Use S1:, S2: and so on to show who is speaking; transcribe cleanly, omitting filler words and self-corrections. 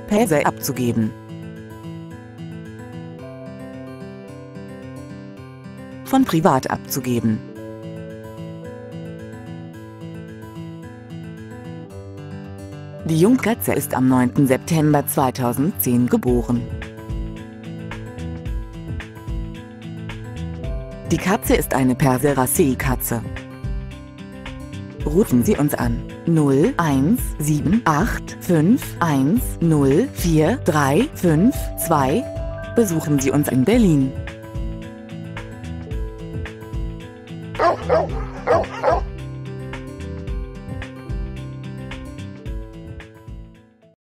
S1: Pässe abzugeben. Von privat abzugeben. Die Jungkatze ist am 9. September 2010 geboren. Die Katze ist eine Perser-Rassel-Katze. Rufen Sie uns an 017851043552. Besuchen Sie uns in Berlin.